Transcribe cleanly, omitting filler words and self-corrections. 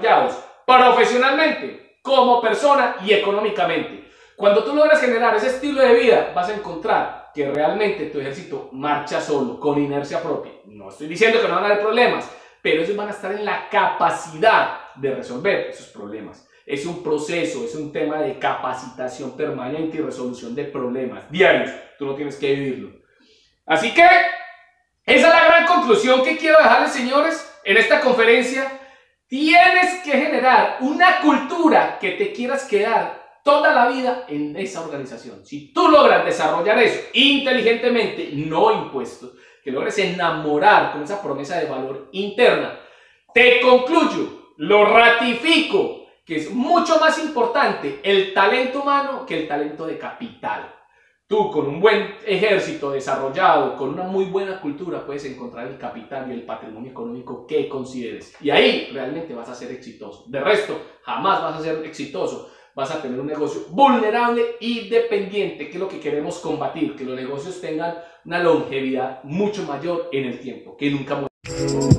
desarrollados profesionalmente, como persona y económicamente. Cuando tú logras generar ese estilo de vida, vas a encontrar que realmente tu ejército marcha solo, con inercia propia. No estoy diciendo que no van a haber problemas, pero ellos van a estar en la capacidad de resolver esos problemas. Es un proceso, es un tema de capacitación permanente y resolución de problemas diarios. Tú no tienes que vivirlo. Así que esa es la gran conclusión que quiero dejarles, señores, en esta conferencia. Tienes que generar una cultura que te quieras quedar toda la vida en esa organización. Si tú logras desarrollar eso inteligentemente, no impuestos, que logres enamorar con esa promesa de valor interna, te concluyo, lo ratifico, que es mucho más importante el talento humano que el talento de capital. Tú con un buen ejército desarrollado, con una muy buena cultura, puedes encontrar el capital y el patrimonio económico que consideres. Y ahí realmente vas a ser exitoso. De resto, jamás vas a ser exitoso. Vas a tener un negocio vulnerable y dependiente, que es lo que queremos combatir, que los negocios tengan una longevidad mucho mayor en el tiempo, que nunca mueran.